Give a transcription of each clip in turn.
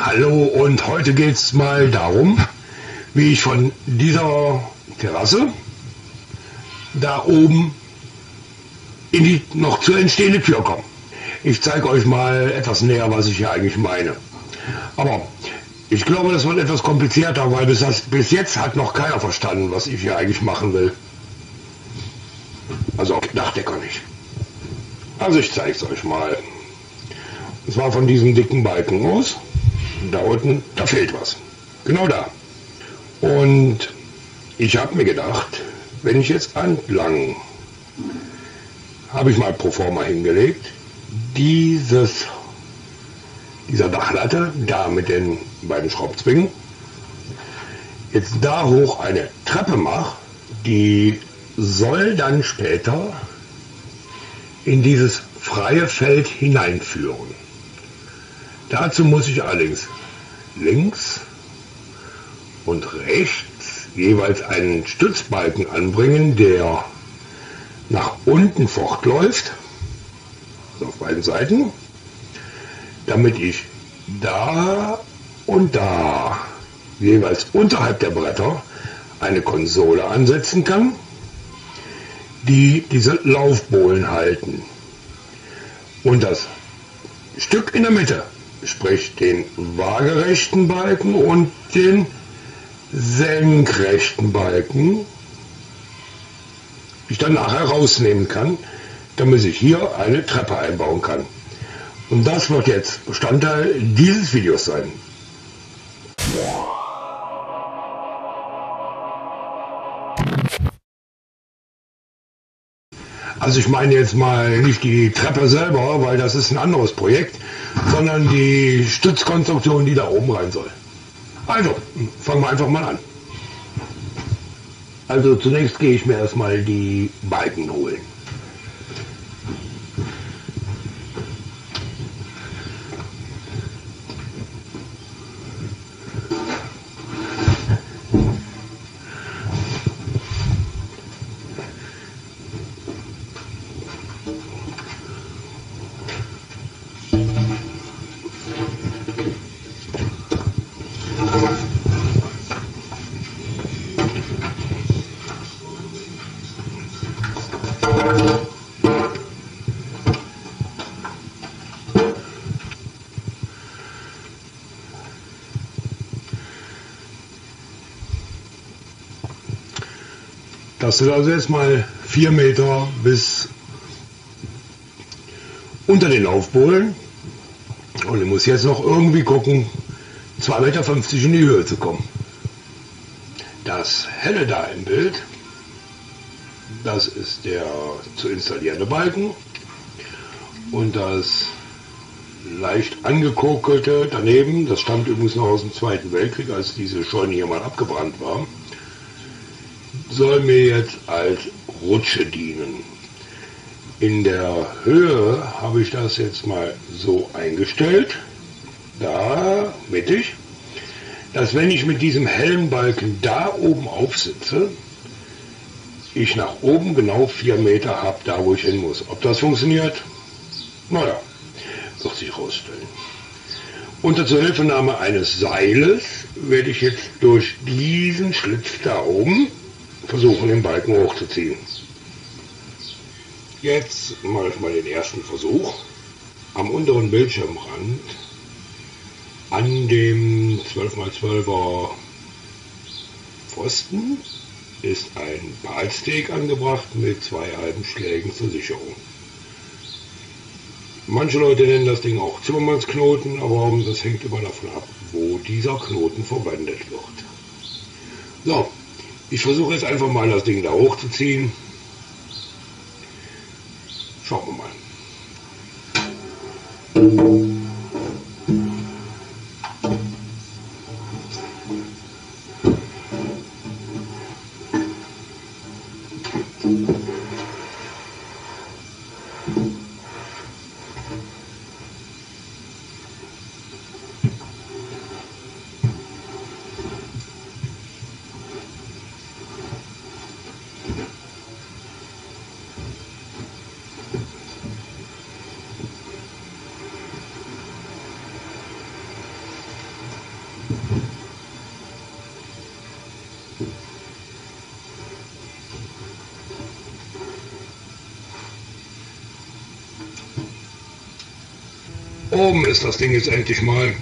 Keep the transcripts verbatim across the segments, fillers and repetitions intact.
Hallo, und heute geht es mal darum, wie ich von dieser Terrasse da oben in die noch zu entstehende Tür komme. Ich zeige euch mal etwas näher, was ich hier eigentlich meine. Aber ich glaube, das wird etwas komplizierter, weil bis, das, bis jetzt hat noch keiner verstanden, was ich hier eigentlich machen will. Also auch Dachdecker nicht. Also ich zeige es euch mal. Und zwar von diesem dicken Balken aus. Da unten, da fehlt was. Genau da. Und ich habe mir gedacht, wenn ich jetzt entlang, habe ich mal pro forma hingelegt, dieses, dieser Dachlatte, da mit den beiden Schraubzwingen, jetzt da hoch eine Treppe mache, die soll dann später in dieses freie Feld hineinführen. Dazu muss ich allerdings links und rechts jeweils einen Stützbalken anbringen, der nach unten fortläuft, also auf beiden Seiten, damit ich da und da jeweils unterhalb der Bretter eine Konsole ansetzen kann, die diese Laufbohlen halten. Und das Stück in der Mitte, sprich den waagerechten Balken und den senkrechten Balken, ich dann nachher rausnehmen kann, damit ich hier eine Treppe einbauen kann. Und das wird jetzt Bestandteil dieses Videos sein. Also ich meine jetzt mal nicht die Treppe selber, weil das ist ein anderes Projekt, sondern die Stützkonstruktion, die da oben rein soll. Also, fangen wir einfach mal an. Also zunächst gehe ich mir erstmal die Balken holen. Das sind also jetzt mal vier Meter bis unter den Laufbohlen. Und ich muss jetzt noch irgendwie gucken, zwei Meter fünfzig in die Höhe zu kommen. Das helle da im Bild, das ist der zu installierende Balken. Und das leicht angekokelte daneben, das stammt übrigens noch aus dem Zweiten Weltkrieg, als diese Scheune hier mal abgebrannt war, soll mir jetzt als Rutsche dienen. In der Höhe habe ich das jetzt mal so eingestellt, da mittig, dass wenn ich mit diesem hellen Balken da oben aufsitze, ich nach oben genau vier Meter habe, da wo ich hin muss. Ob das funktioniert? Naja, wird sich rausstellen. Unter Zuhilfenahme eines Seiles werde ich jetzt durch diesen Schlitz da oben versuchen, den Balken hochzuziehen. Jetzt mache ich mal den ersten Versuch. Am unteren Bildschirmrand an dem zwölf mal zwölfer Pfosten ist ein Palsteg angebracht mit zwei halben Schlägen zur Sicherung. Manche Leute nennen das Ding auch Zimmermannsknoten, aber das hängt immer davon ab, wo dieser Knoten verwendet wird. So. Ich versuche jetzt einfach mal das Ding da hochzuziehen. Schauen wir mal. Oben ist das Ding jetzt endlich mal.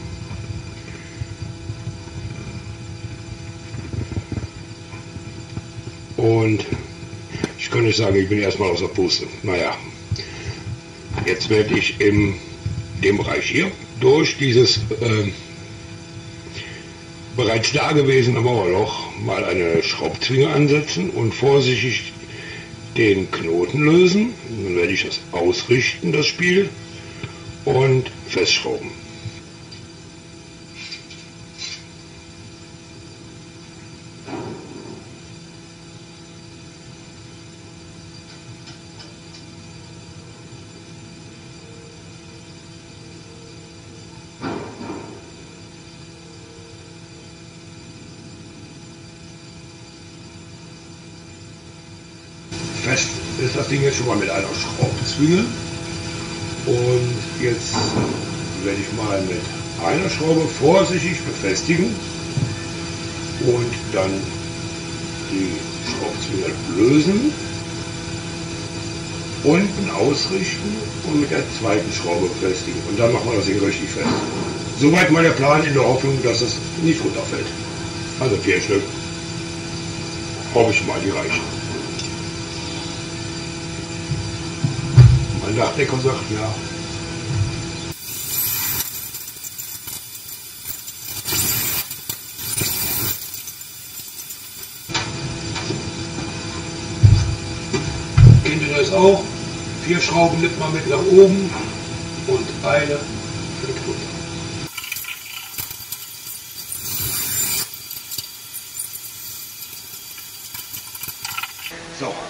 Und ich kann nicht sagen, ich bin erstmal aus der Puste. Naja, jetzt werde ich in dem Bereich hier durch dieses äh, bereits dagewesene Mauerloch mal eine Schraubzwinge ansetzen und vorsichtig den Knoten lösen. Dann werde ich das ausrichten, das Spiel, und festschrauben. Fest ist das Ding jetzt schon mal mit einer Schraubzwinge, und jetzt werde ich mal mit einer Schraube vorsichtig befestigen und dann die Schraubzwinge lösen, unten ausrichten und mit der zweiten Schraube befestigen, und dann machen wir das Ding richtig fest. Soweit mal der Plan, in der Hoffnung, dass es nicht runterfällt. Also vier Stück. Hoffe ich mal, die reichen. Mein Dachdecker sagt ja. Kennt ihr das auch? Vier Schrauben nimmt man mit nach oben und eine fällt runter. So.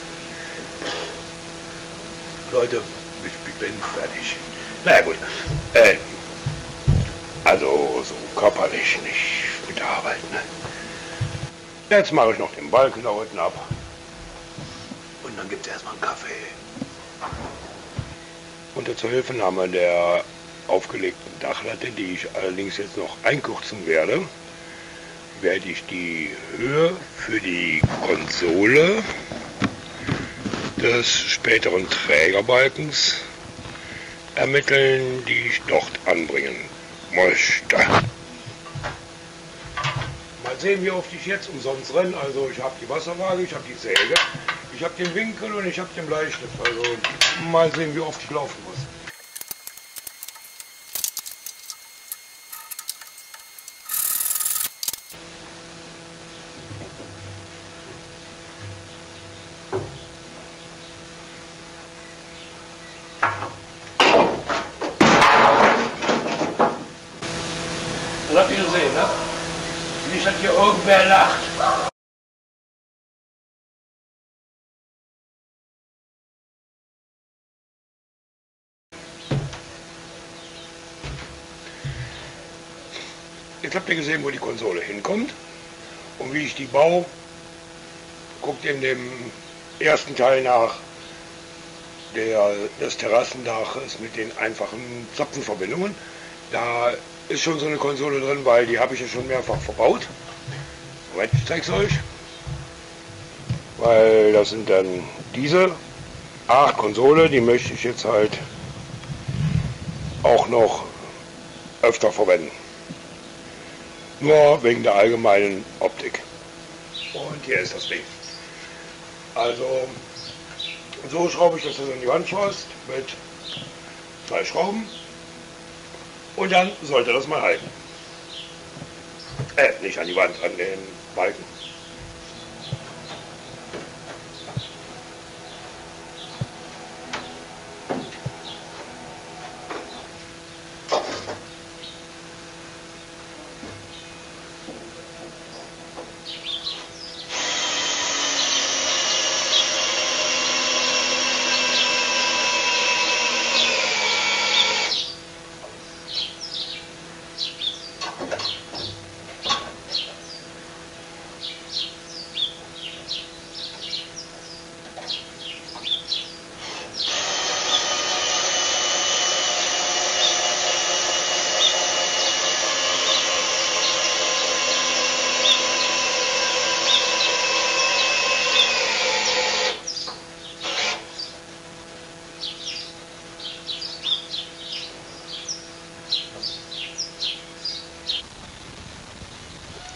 Leute, ich bin fertig. Na ja, gut. Äh, also so körperlich nicht mit der Arbeit. Ne? Jetzt mache ich noch den Balken da unten ab. Und dann gibt es erstmal einen Kaffee. Und zur Hilfenahme der aufgelegten Dachlatte, die ich allerdings jetzt noch einkürzen werde, werde ich die Höhe für die Konsole des späteren Trägerbalkens ermitteln, die ich dort anbringen möchte. Mal sehen, wie oft ich jetzt umsonst renne. Also ich habe die Wasserwaage, ich habe die Säge, ich habe den Winkel und ich habe den Bleistift. Also mal sehen, wie oft ich laufen muss. Das habt ihr gesehen, ne? Nicht, dass hier irgendwer lacht. Jetzt habt ihr gesehen, wo die Konsole hinkommt und wie ich die baue. Guckt in dem ersten Teil nach, der, des Terrassendaches mit den einfachen Zapfenverbindungen. Da ist schon so eine Konsole drin, weil die habe ich ja schon mehrfach verbaut. Moment, ich zeige es euch. Weil das sind dann diese Art Konsole, die möchte ich jetzt halt auch noch öfter verwenden. Nur wegen der allgemeinen Optik. Und hier ist das Ding. Also so schraube ich das jetzt an die Wand fest mit zwei Schrauben. Und dann sollte das mal halten. Äh, nicht an die Wand, an den Balken.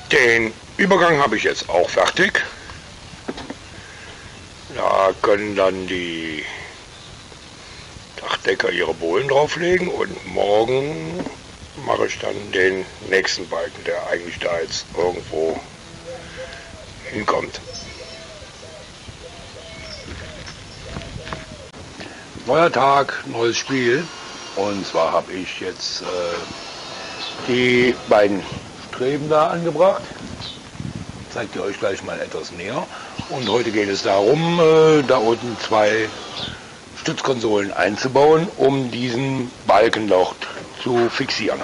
Den Übergang habe ich jetzt auch fertig. Da können dann die Dachdecker ihre Bohlen drauflegen und morgen mache ich dann den nächsten Balken, der eigentlich da jetzt irgendwo hinkommt. Neuer Tag, neues Spiel. Und zwar habe ich jetzt äh, die beiden Streben da angebracht. Zeigt ihr euch gleich mal etwas näher. Und heute geht es darum, äh, da unten zwei Stützkonsolen einzubauen, um diesen Balkenloch zu fixieren.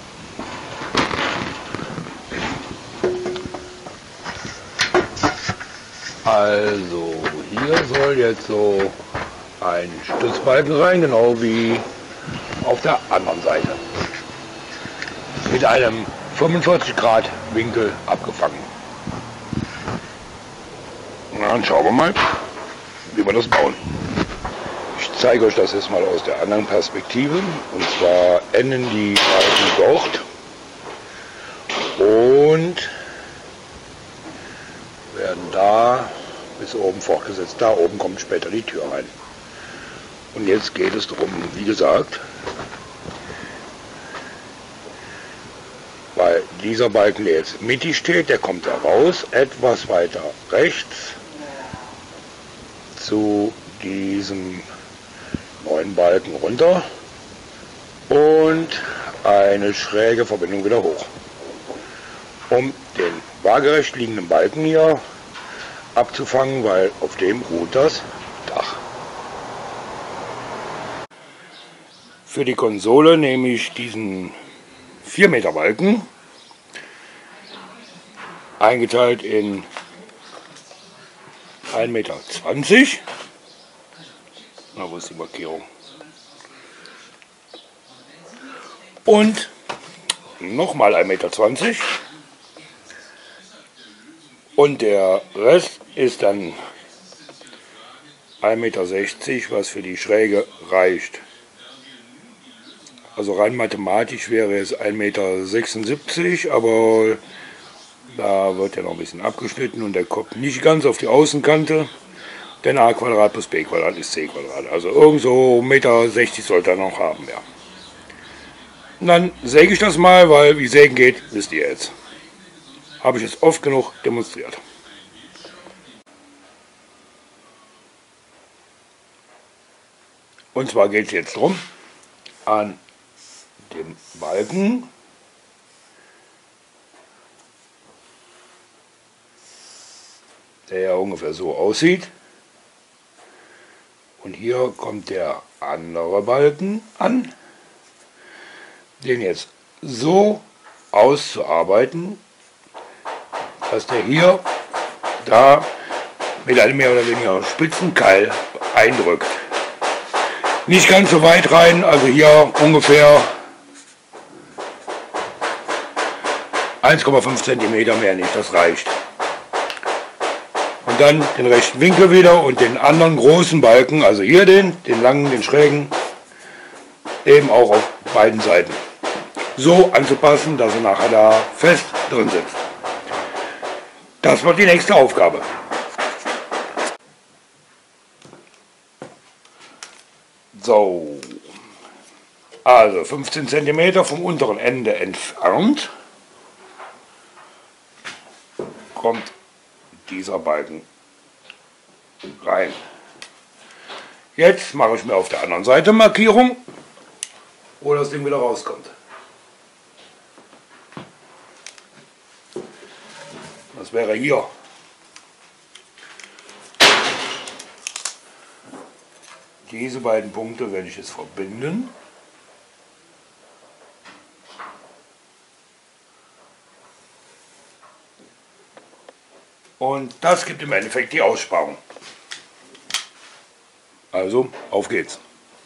Also hier soll jetzt so ein Stützbalken rein, genau wie auf der anderen Seite. Mit einem fünfundvierzig Grad Winkel abgefangen. Na, dann schauen wir mal, wie wir das bauen. Ich zeige euch das jetzt mal aus der anderen Perspektive. Und zwar enden die Balken dort und werden da bis oben fortgesetzt. Da oben kommt später die Tür rein. Und jetzt geht es darum, wie gesagt, weil dieser Balken, der jetzt mittig steht, der kommt da raus, etwas weiter rechts zu diesem neuen Balken runter und eine schräge Verbindung wieder hoch, um den waagerecht liegenden Balken hier abzufangen, weil auf dem ruht das Dach. Für die Konsole nehme ich diesen vier Meter Balken, eingeteilt in ein Meter zwanzig. Na, wo ist die Markierung? Und nochmal ein Meter zwanzig. Und der Rest ist dann ein Meter sechzig, was für die Schräge reicht. Also rein mathematisch wäre es ein Meter sechsundsiebzig, aber da wird ja noch ein bisschen abgeschnitten und der kommt nicht ganz auf die Außenkante, denn a Quadrat plus b Quadrat ist c Quadrat. Also irgend so ein Meter sechzig sollte er noch haben, ja. Und dann säge ich das mal, weil wie sägen geht, wisst ihr jetzt. Habe ich jetzt oft genug demonstriert. Und zwar geht es jetzt darum, an dem Balken der ja ungefähr so aussieht. Und hier kommt der andere Balken an, den jetzt so auszuarbeiten, dass der hier da mit einem mehr oder weniger spitzen Keil eindrückt. Nicht ganz so weit rein, also hier ungefähr eins Komma fünf Zentimeter, mehr nicht, das reicht. Und dann den rechten Winkel wieder und den anderen großen Balken, also hier den, den langen, den schrägen, eben auch auf beiden Seiten. So anzupassen, dass er nachher da fest drin sitzt. Das wird die nächste Aufgabe. So, also fünfzehn Zentimeter vom unteren Ende entfernt kommt dieser Balken rein. Jetzt mache ich mir auf der anderen Seite Markierung, wo das Ding wieder rauskommt. Das wäre hier. Diese beiden Punkte werde ich jetzt verbinden. Und das gibt im Endeffekt die Aussparung. Also, auf geht's.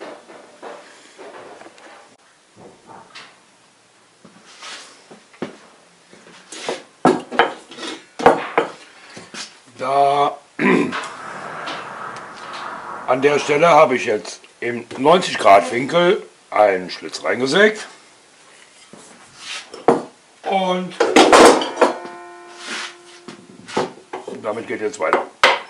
Da an der Stelle habe ich jetzt im neunzig Grad Winkel einen Schlitz reingesägt und Und damit geht jetzt weiter.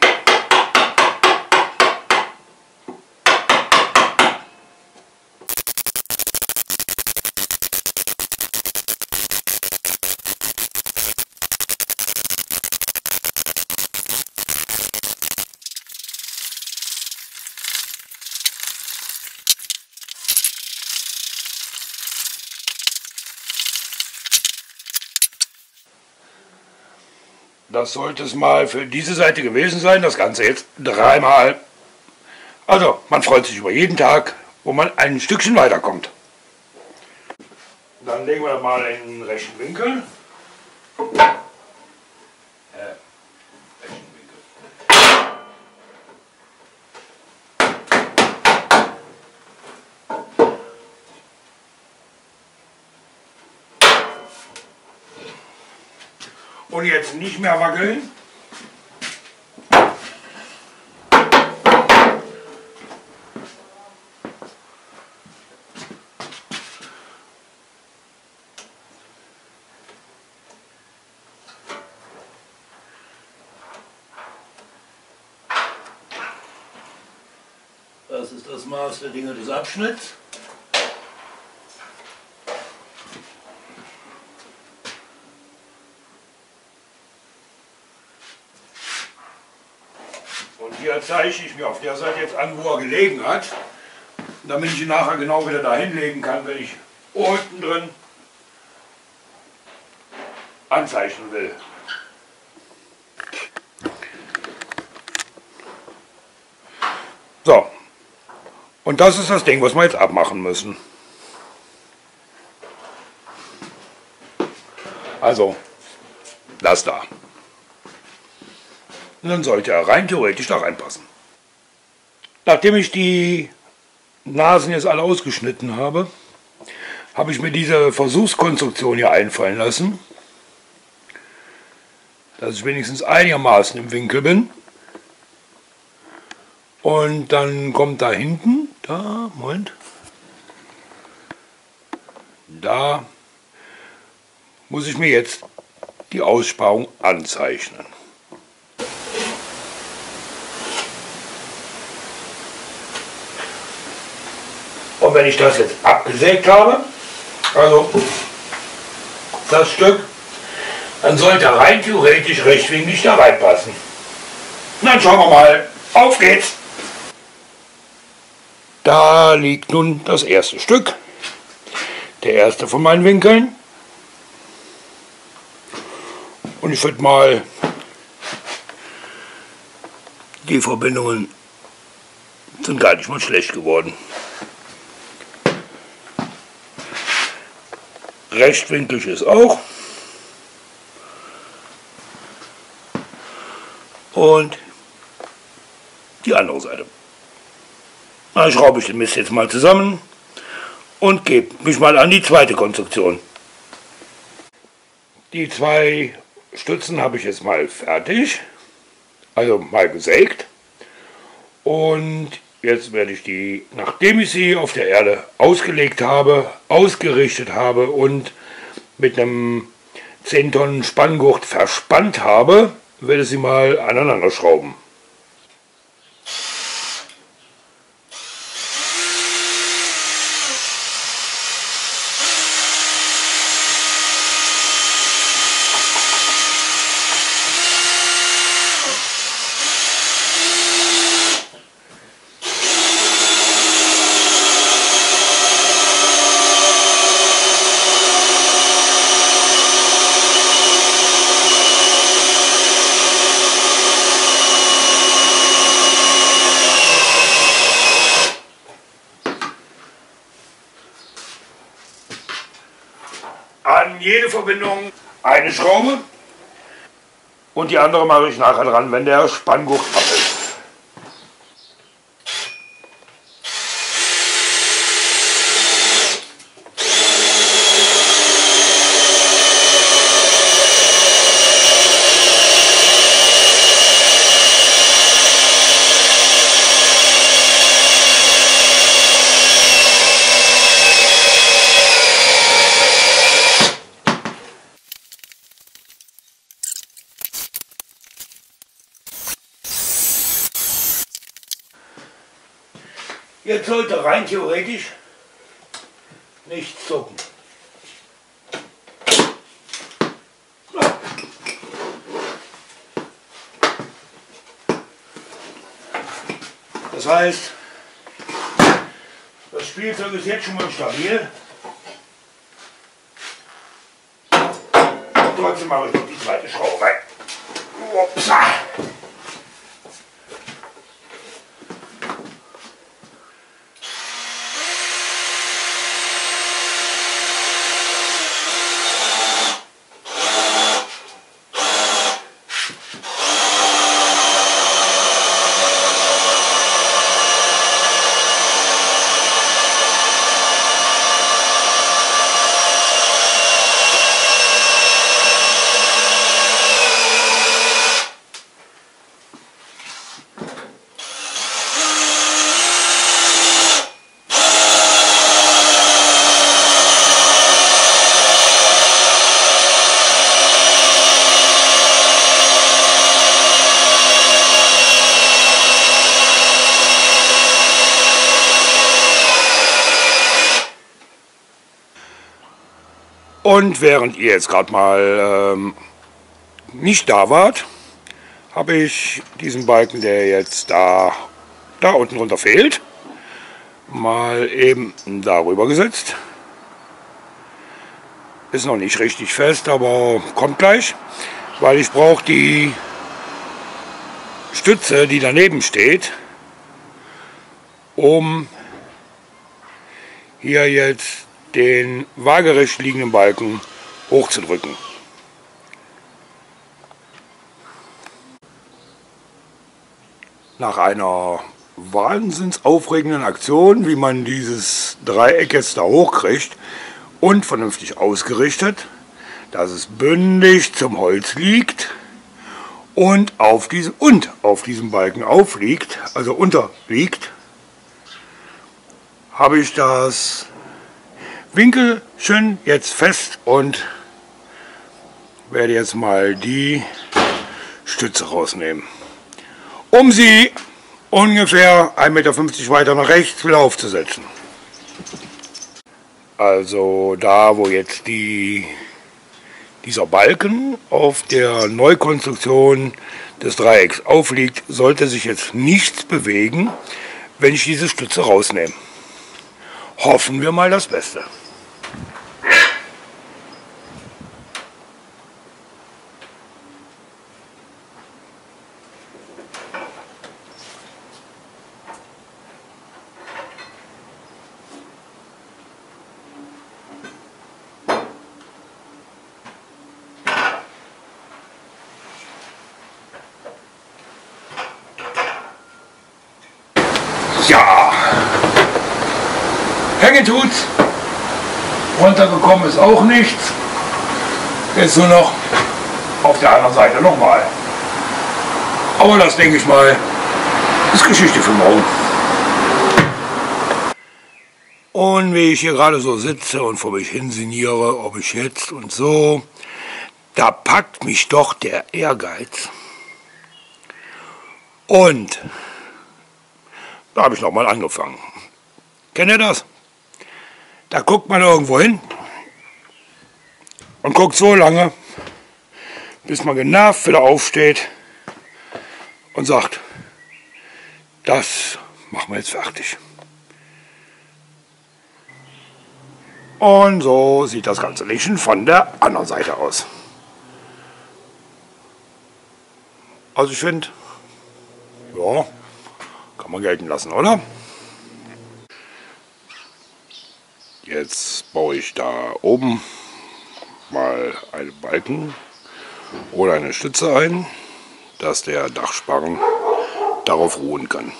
Das sollte es mal für diese Seite gewesen sein. Das Ganze jetzt dreimal. Also, man freut sich über jeden Tag, wo man ein Stückchen weiterkommt. Dann legen wir das mal in den rechten Winkel. Äh, rechten Winkel. Und jetzt nicht mehr wackeln. Das ist das Maß der Dinge des Abschnitts. Und hier zeichne ich mir auf der Seite jetzt an, wo er gelegen hat, damit ich ihn nachher genau wieder dahin legen kann, wenn ich unten drin anzeichnen will. So, und das ist das Ding, was wir jetzt abmachen müssen. Also, das da. Und dann sollte er rein theoretisch da reinpassen. Nachdem ich die Nasen jetzt alle ausgeschnitten habe, habe ich mir diese Versuchskonstruktion hier einfallen lassen, dass ich wenigstens einigermaßen im Winkel bin. Und dann kommt da hinten, da, Moment, da muss ich mir jetzt die Aussparung anzeichnen. Und wenn ich das jetzt abgesägt habe, also das Stück, dann sollte rein theoretisch rechtwinklig da reinpassen. Na, dann schauen wir mal, auf geht's! Da liegt nun das erste Stück, der erste von meinen Winkeln. Und ich würde mal die Verbindungen sind gar nicht mal schlecht geworden. Rechtwinklig ist auch. Und die andere Seite. Dann schraube ich den Mist jetzt mal zusammen und gebe mich mal an die zweite Konstruktion. Die zwei Stützen habe ich jetzt mal fertig, also mal gesägt. Und jetzt werde ich die, nachdem ich sie auf der Erde ausgelegt habe, ausgerichtet habe und mit einem zehn Tonnen Spanngurt verspannt habe, werde ich sie mal aneinander schrauben. An jede Verbindung eine Schraube und die andere mache ich nachher dran, wenn der Spanngurt ab ist. Jetzt sollte rein theoretisch nichts zucken. Das heißt, das Spielzeug ist jetzt schon mal stabil. Trotzdem mache ich noch die zweite Schraube rein. Upsa. Und während ihr jetzt gerade mal ähm, nicht da wart, habe ich diesen Balken, der jetzt da, da unten runter fehlt, mal eben darüber gesetzt. Ist noch nicht richtig fest, aber kommt gleich, weil ich brauche die Stütze, die daneben steht, um hier jetzt den waagerecht liegenden Balken hochzudrücken. Nach einer wahnsinns aufregenden Aktion, wie man dieses Dreieck jetzt da hochkriegt und vernünftig ausgerichtet, dass es bündig zum Holz liegt und auf, diese, und auf diesem Balken aufliegt, also unterliegt, habe ich das Winkel schön jetzt fest und werde jetzt mal die Stütze rausnehmen, um sie ungefähr ein Meter fünfzig weiter nach rechts wieder aufzusetzen. Also da, wo jetzt die, dieser Balken auf der Neukonstruktion des Dreiecks aufliegt, sollte sich jetzt nichts bewegen, wenn ich diese Stütze rausnehme. Hoffen wir mal das Beste. Ja, hängen tut's. Runtergekommen ist auch nichts. Jetzt nur noch auf der anderen Seite nochmal. Aber das, denke ich mal, ist Geschichte für morgen. Und wie ich hier gerade so sitze und vor mich hinsiniere, ob ich jetzt und so, da packt mich doch der Ehrgeiz. Und da habe ich nochmal angefangen. Kennt ihr das? Da guckt man irgendwo hin und guckt so lange, bis man genervt wieder aufsteht und sagt, das machen wir jetzt fertig. Und so sieht das ganze Lichtchen von der anderen Seite aus. Also ich finde, ja, kann man gelten lassen, oder? Jetzt baue ich da oben mal einen Balken oder eine Stütze ein, dass der Dachsparren darauf ruhen kann.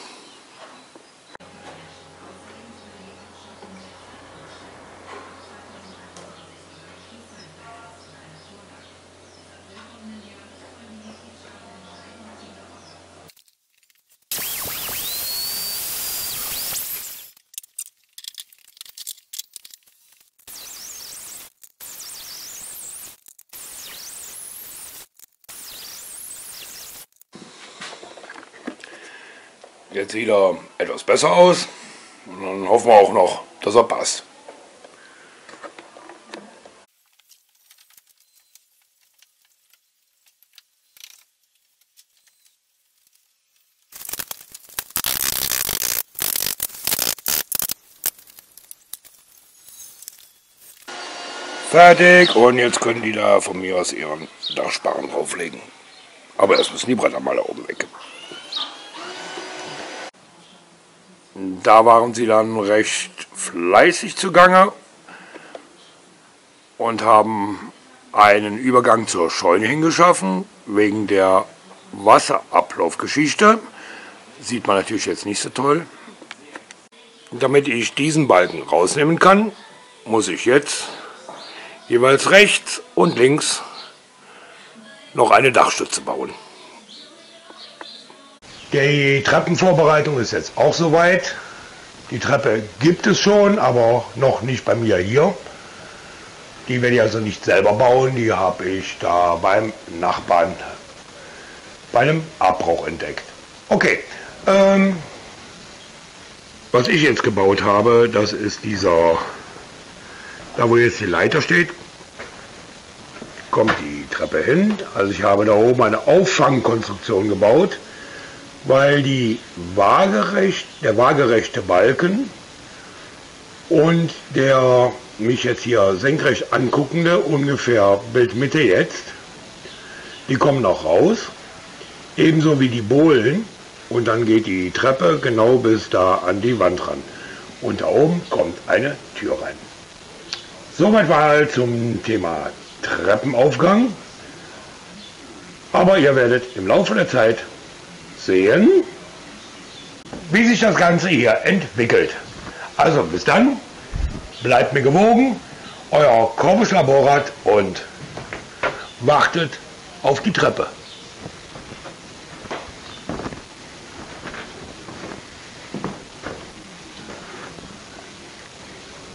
Jetzt sieht er etwas besser aus. hoffen wir auch noch, dass er passt. Fertig, und jetzt können die da von mir aus ihren Dachsparren drauflegen. Aber erst müssen die Bretter mal da oben weg. Da waren sie dann recht fleißig zugange und haben einen Übergang zur Scheune hingeschaffen, wegen der Wasserablaufgeschichte. Sieht man natürlich jetzt nicht so toll. Damit ich diesen Balken rausnehmen kann, muss ich jetzt jeweils rechts und links noch eine Dachstütze bauen. Die Treppenvorbereitung ist jetzt auch soweit. Die Treppe gibt es schon, aber noch nicht bei mir hier. Die werde ich also nicht selber bauen, die habe ich da beim Nachbarn bei einem Abbruch entdeckt. Okay, ähm, was ich jetzt gebaut habe, das ist dieser, da wo jetzt die Leiter steht, kommt die Treppe hin. Also ich habe da oben eine Auffangkonstruktion gebaut, weil die waagerecht, der waagerechte Balken und der mich jetzt hier senkrecht anguckende, ungefähr Bildmitte jetzt, die kommen noch raus, ebenso wie die Bohlen, und dann geht die Treppe genau bis da an die Wand ran. Und da oben kommt eine Tür rein. Soweit mal zum Thema Treppenaufgang. Aber ihr werdet im Laufe der Zeit sehen, wie sich das Ganze hier entwickelt. Also bis dann, bleibt mir gewogen, euer Corvus Laborat, und wartet auf die Treppe.